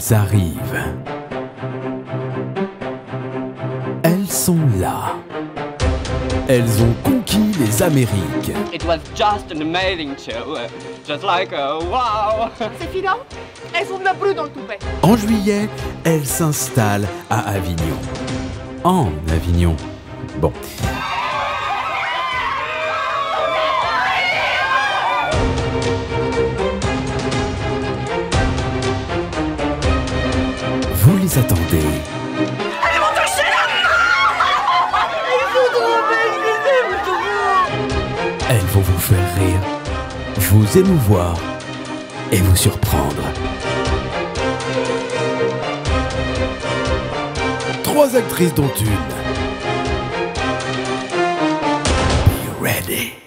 Elles arrivent. Elles sont là. Elles ont conquis les Amériques. It was just an amazing show, just like wow. C'est final? Elles sont de plus dans le toupet. En juillet, elles s'installent à Avignon. En Avignon. Bon. Vous les attendez. Elles vont toucher la main! Elles sont trop belles, je les aime trop! Elles vont vous faire rire, vous émouvoir et vous surprendre. 3 actrices dont une. Be ready.